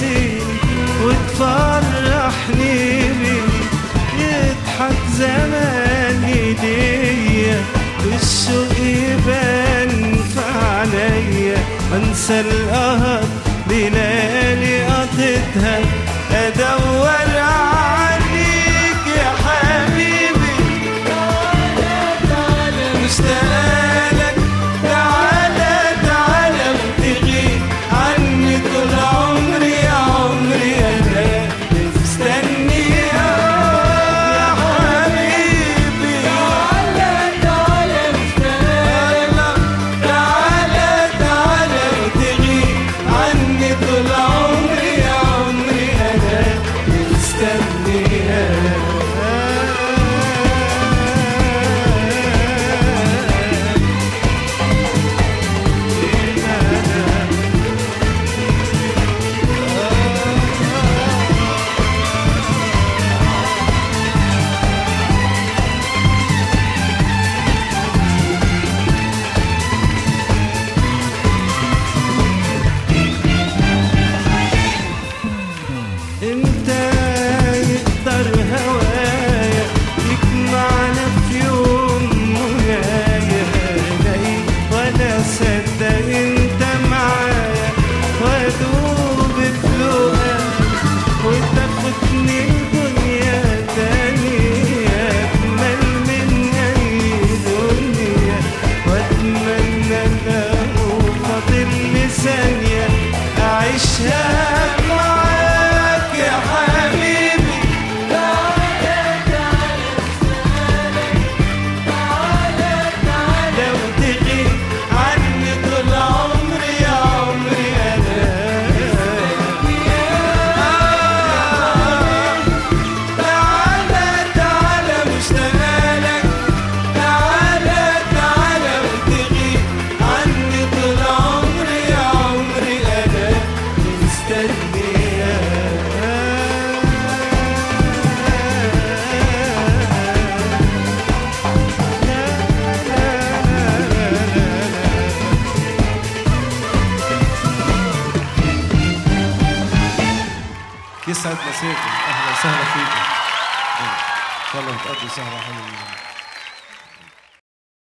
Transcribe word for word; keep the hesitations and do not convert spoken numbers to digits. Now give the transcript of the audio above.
ترضيني وتفرحني بيك، يضحك زمان ايديا والشوق يبان في عينيا، انسى القهر ليالي قضيتها ادور عليك يا حبيبي. تعالى تعالى مشتاقلك، تعالى تعالى وتغيب عني طول عمري يا عمري، انا مستني يا حبيبي. تعالى تعالى مشتاقلك، تعالى تعالى وتغيب عني طول عمري يا عمري، انا مستني انت يقدر هوايا يجمعنا في يوم منايا، لاقي ولا صدق انت معايا وادوب في لقاك وتاخدني الدنيا تانية اجمل من اي دنيا، واتمنى لو فاضل لي ثانية اعيشها معاك يا حبيبي. تعالى تعالى مشتاقلك، تعالى تعالى وتغيب عني طول عمري يا عمري، انا تعالى تعالى مشتاقلك، تعالى تعالى وتغيب عني طول عمري يا عمري، انا مستني يسعد مساكم، اهلا وسهلا فيكم، ان شاء الله تقضوا سهره حلوه.